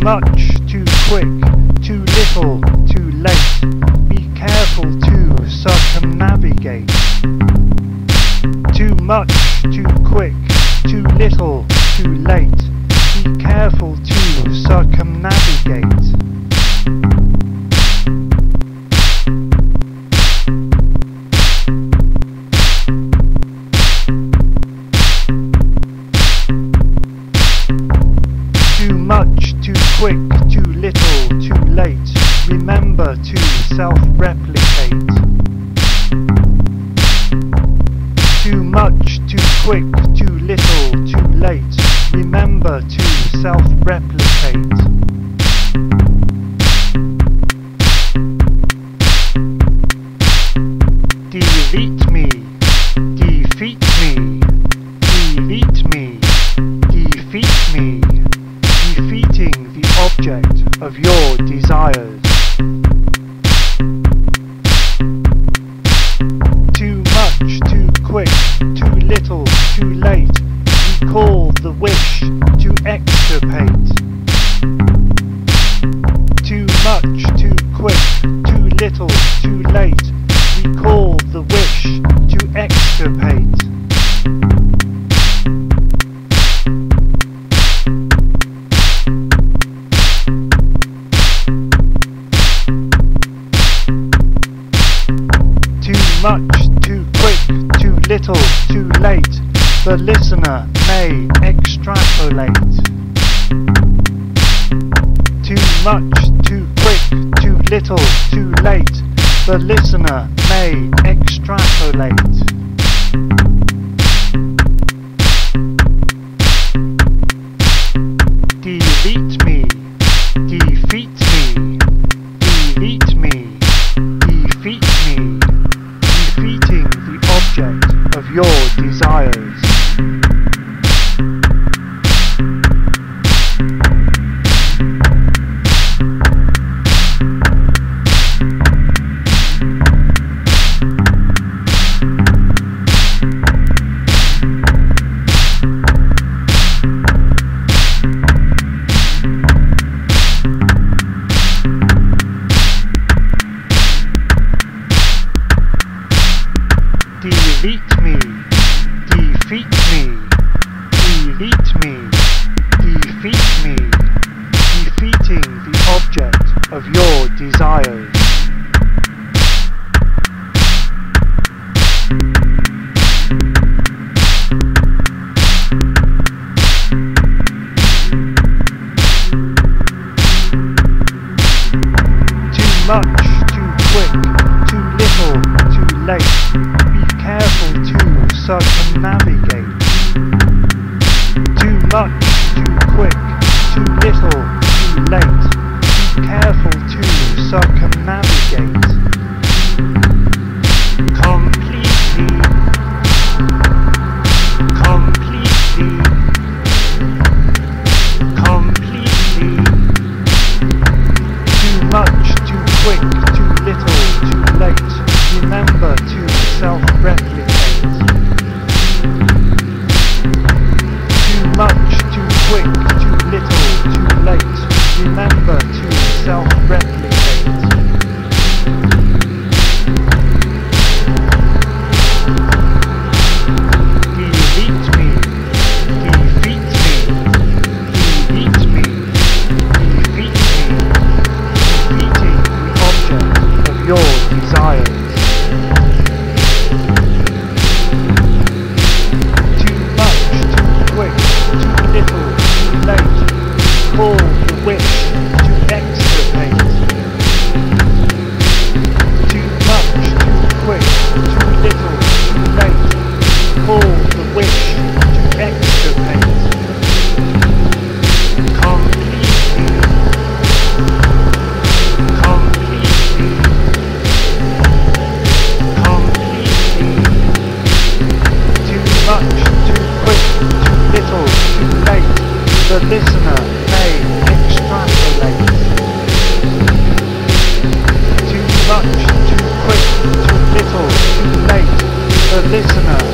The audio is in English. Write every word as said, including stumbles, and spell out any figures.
much, too quick, too little, too late. Be careful to circumnavigate. Too much, too quick, too little, too late. Be careful to circumnavigate. Too much, too quick, too little, too late. Remember to self-replicate. Too much, too quick, too little, too late. Remember to self-replicate. Delete me, defeat me, delete me, defeat me, defeating the object of your desires. Too much, too quick, too little, too late. Recall the wish to extirpate. Too much, too quick, too little, too late. Recall the wish to extirpate. Too much, too quick, too little, too late. The listener may extrapolate. Too much, too quick, too little, too late. The listener may extrapolate. Delete me, defeat me, delete me, defeat me, defeating the object of your desires. Delete me, defeat me, delete me, defeat me, defeating the object of your desires. Too much, too quick, too little, too late. Be careful to circumnavigate. Too much, too quick, too little, too late. Be careful to circumnavigate. Completely, completely, completely. Too much, too quick, too little, too late. Remember to self-replicate. Too much, too quick, too little, too late. Remember to self-replicate. Delete me, defeat me, delete me, defeat me, defeating the object of your desires. Recall the wish to extirpate. Too much, too quick, too little, too late. Recall the wish to extirpate. Completely, completely, completely. Too much, too quick, too little, too late. The listener may extrapolate. Too much, too quick, too little, too late. The listener